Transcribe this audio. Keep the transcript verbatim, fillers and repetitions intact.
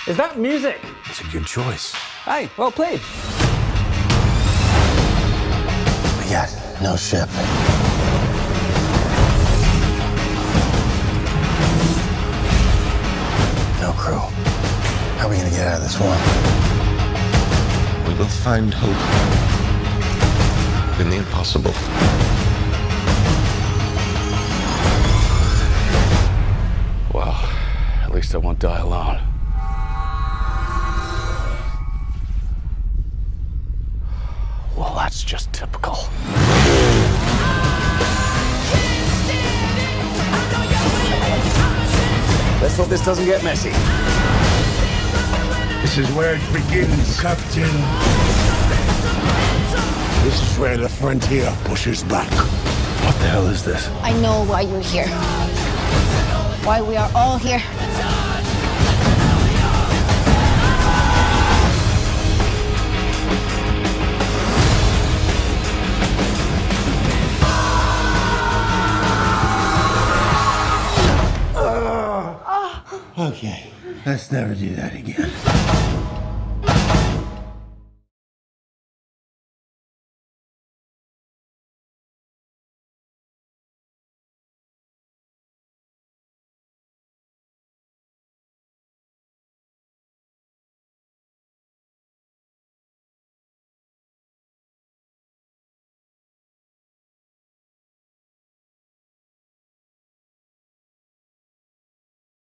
Is that music? It's a good choice. Hey, well played. We got no ship. No crew. How are we gonna get out of this one? We will find hope in the impossible. Well, at least I won't die alone. Well, that's just typical. Let's hope this doesn't get messy. This is where it begins, Captain. This is where the frontier pushes back. What the hell is this? I know why you're here. Why we are all here. Okay, let's never do that again.